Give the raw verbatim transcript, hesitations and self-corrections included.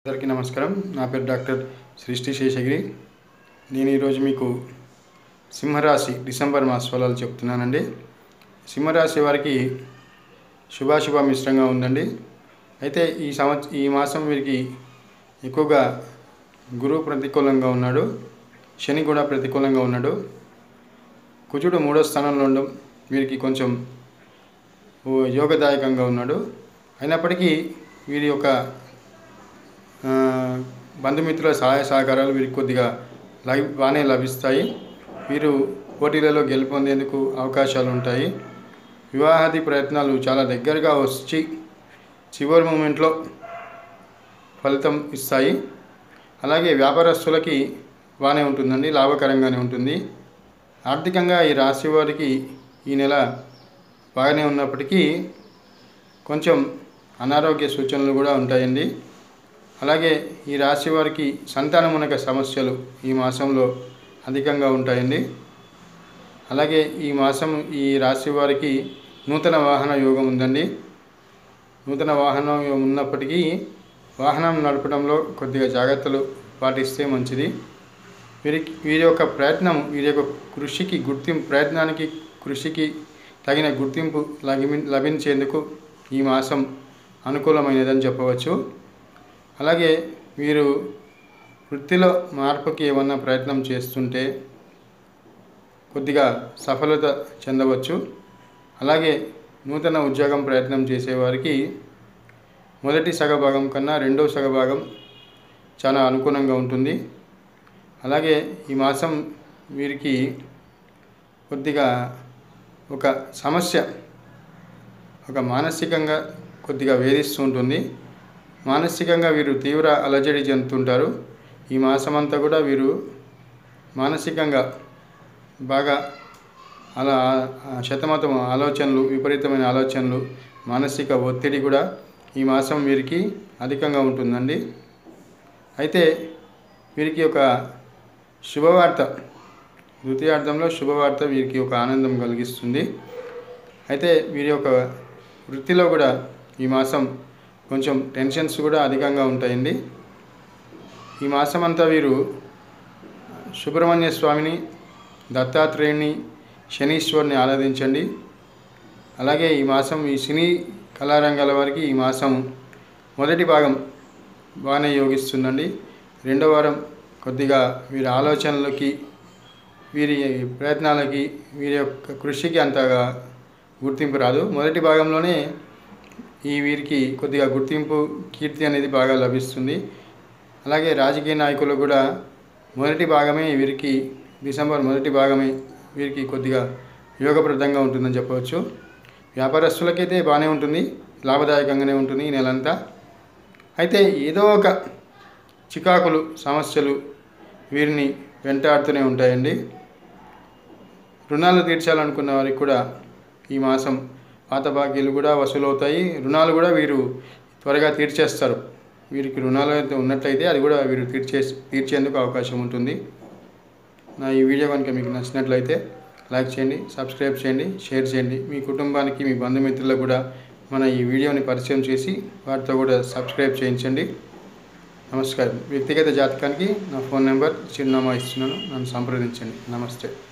అందరికీ నమస్కారం. నా పేరు డాక్టర్ సృష్టి శేషగిరి. నేను ఈరోజు మీకు సింహరాశి డిసెంబర్ మాస ఫలాలు చెప్తున్నానండి. సింహరాశి వారికి శుభాశుభ మిశ్రంగా ఉందండి. అయితే ఈ సంవత్సరం ఈ మాసం వీరికి ఎక్కువగా గురువు ప్రతికూలంగా ఉన్నాడు, శని కూడా ప్రతికూలంగా ఉన్నాడు. కుజుడు మూడో స్థానంలో ఉండడం వీరికి కొంచెం యోగదాయకంగా ఉన్నాడు. అయినప్పటికీ వీరి యొక్క బంధుమిత్రుల సహాయ సహకారాలు వీరికి కొద్దిగా లై బాగానే లభిస్తాయి. వీరు పోటీలలో గెలుపొందేందుకు అవకాశాలు ఉంటాయి. వివాహాది ప్రయత్నాలు చాలా దగ్గరగా వచ్చి చివరి మూమెంట్లో ఫలితం ఇస్తాయి. అలాగే వ్యాపారస్తులకి బాగానే ఉంటుందండి, లాభకరంగానే ఉంటుంది. ఆర్థికంగా ఈ రాశి వారికి ఈ నెల బాగానే ఉన్నప్పటికీ కొంచెం అనారోగ్య సూచనలు కూడా ఉంటాయండి. అలాగే ఈ రాశి వారికి సంతానమునక సమస్యలు ఈ మాసంలో అధికంగా ఉంటాయండి. అలాగే ఈ మాసం ఈ రాశి వారికి నూతన వాహన యోగం ఉందండి. నూతన వాహనం ఉన్నప్పటికీ వాహనం నడపడంలో కొద్దిగా జాగ్రత్తలు పాటిస్తే మంచిది. వీరి వీరి యొక్క ప్రయత్నం వీరి యొక్క కృషికి గుర్తింపు ప్రయత్నానికి కృషికి తగిన గుర్తింపు లభి లభించేందుకు ఈ మాసం అనుకూలమైనదని చెప్పవచ్చు. అలాగే వీరు వృత్తిలో మార్పుకి ఏమన్నా ప్రయత్నం చేస్తుంటే కొద్దిగా సఫలత చెందవచ్చు. అలాగే నూతన ఉద్యోగం ప్రయత్నం చేసేవారికి మొదటి సగభాగం కన్నా రెండో సగభాగం చాలా అనుకూలంగా ఉంటుంది. అలాగే ఈ మాసం వీరికి కొద్దిగా ఒక సమస్య ఒక మానసికంగా కొద్దిగా వేధిస్తూ ఉంటుంది. మానసికంగా వీరు తీవ్ర అలజడి చెందుతుంటారు. ఈ మాసమంతా కూడా వీరు మానసికంగా బాగా అలా శతమతం ఆలోచనలు, విపరీతమైన ఆలోచనలు, మానసిక ఒత్తిడి కూడా ఈ మాసం వీరికి అధికంగా ఉంటుందండి. అయితే వీరికి ఒక శుభవార్త, ద్వితీయార్థంలో శుభవార్త వీరికి ఒక ఆనందం కలిగిస్తుంది. అయితే వీరి యొక్క వృత్తిలో కూడా ఈ మాసం కొంచెం టెన్షన్స్ కూడా అధికంగా ఉంటాయండి. ఈ మాసం అంతా వీరు సుబ్రహ్మణ్య స్వామిని, దత్తాత్రేయుని, శనీశ్వరుని ఆరాధించండి. అలాగే ఈ మాసం ఈ సినీ కళారంగాల వారికి ఈ మాసం మొదటి భాగం బాగానే యోగిస్తుందండి. రెండో వారం కొద్దిగా వీరి ఆలోచనలకి, వీరి ప్రయత్నాలకి, వీరి యొక్క కృషికి అంతగా గుర్తింపు రాదు. మొదటి భాగంలోనే ఈ వీరికి కొద్దిగా గుర్తింపు, కీర్తి అనేది బాగా లభిస్తుంది. అలాగే రాజకీయ నాయకులు కూడా మొదటి భాగమే వీరికి డిసెంబర్ మొదటి భాగమే వీరికి కొద్దిగా యోగప్రదంగా ఉంటుందని చెప్పవచ్చు. వ్యాపారస్తులకైతే బాగానే ఉంటుంది, లాభదాయకంగానే ఉంటుంది ఈ నెలంతా. అయితే ఏదో ఒక చికాకులు, సమస్యలు వీరిని వెంటాడుతూనే ఉంటాయండి. రుణాలు తీర్చాలనుకున్న వారికి కూడా ఈ మాసం పాత బాకీలు కూడా వసూలవుతాయి. రుణాలు కూడా వీరు త్వరగా తీర్చేస్తారు. వీరికి రుణాలు అయితే ఉన్నట్లయితే అది కూడా వీరు తీర్చే తీర్చేందుకు అవకాశం ఉంటుంది. నా ఈ వీడియో కనుక మీకు నచ్చినట్లయితే లైక్ చేయండి, సబ్స్క్రైబ్ చేయండి, షేర్ చేయండి. మీ కుటుంబానికి, మీ బంధుమిత్రులకు కూడా మన ఈ వీడియోని పరిచయం చేసి వాటితో కూడా సబ్స్క్రైబ్ చేయించండి. నమస్కారం. వ్యక్తిగత జాతకానికి నా ఫోన్ నెంబర్, చిరునామా ఇస్తున్నాను, నన్ను సంప్రదించండి. నమస్తే.